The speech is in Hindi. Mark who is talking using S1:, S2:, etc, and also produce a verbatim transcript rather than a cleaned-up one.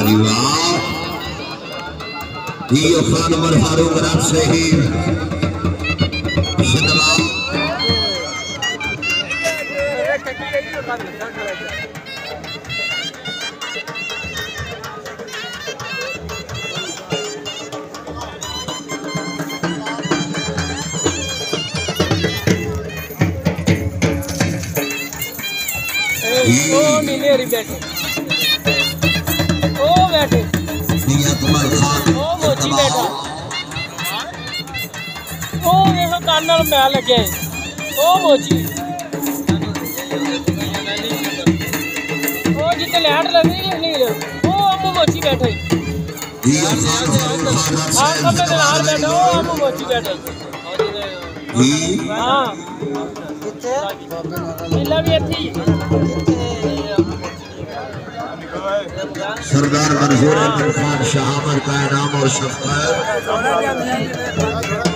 S1: जी वाह ये खान उमर फारूक रात से ही
S2: ओ नीलेरी बैठे ओ बैठे ओ मोची बैठा ओ देखो कान नाल मैं लगे ओ मोची ओ जिते लैट लगी नील ओ अम्मू मोची बैठे हाँ कब में नाल बैठा ओ अम्मू मोची बैठे हाँ नीला भी अच्छी
S1: सरदार मंजूर अहमद खान शाह का इनाम और शफ़क़त